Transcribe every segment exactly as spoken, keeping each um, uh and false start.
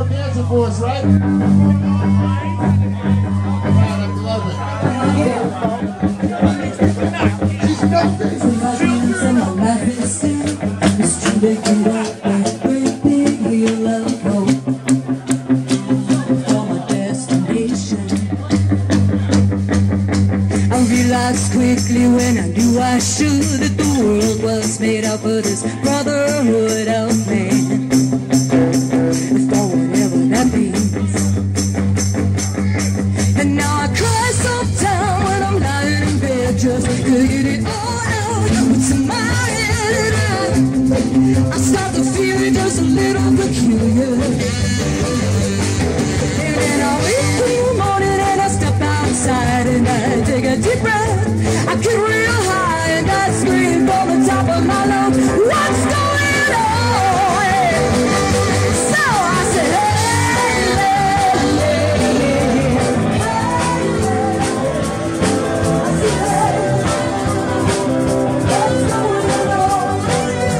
more dancing for us, right? Right, I love it. She's nothing. Quickly when I knew I should, that the world was made up of this brotherhood of man, for whatever that means. And now I cry sometimes when I'm lying in bed, just to get it all out what's in my head. And I, I start to feel it just a little peculiar. And then I wake in the morning and I step outside and I take a deep breath. I get real high and I scream from the top of my lungs, what's going on? So I said, hey, hey, hey, hey. I said, hey, what's going on? I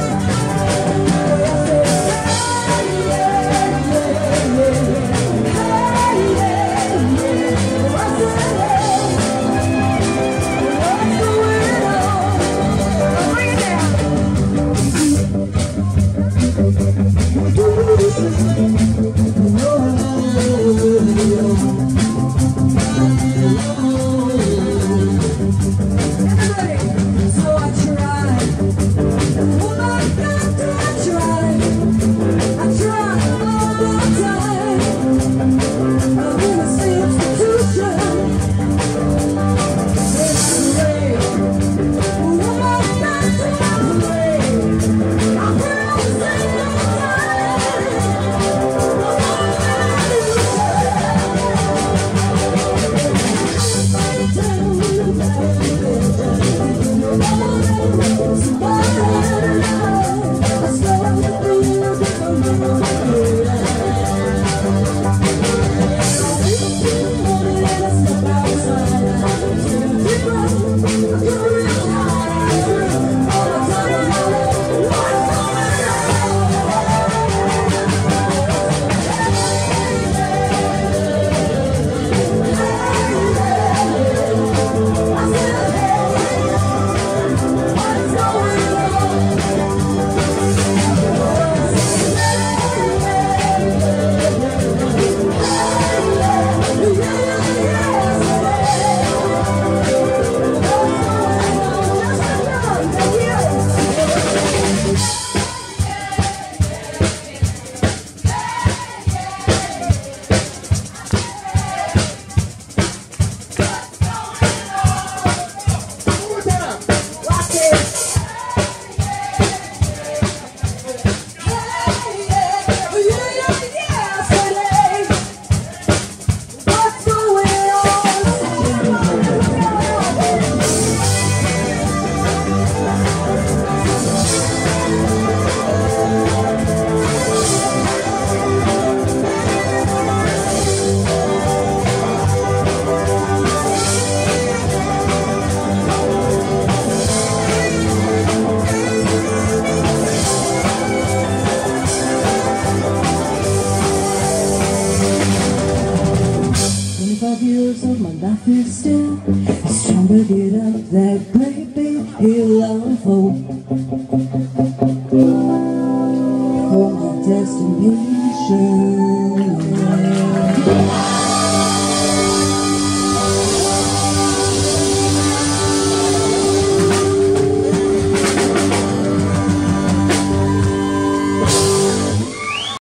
Years of my life is still it's trying to get up that great big hill of hope for my destination.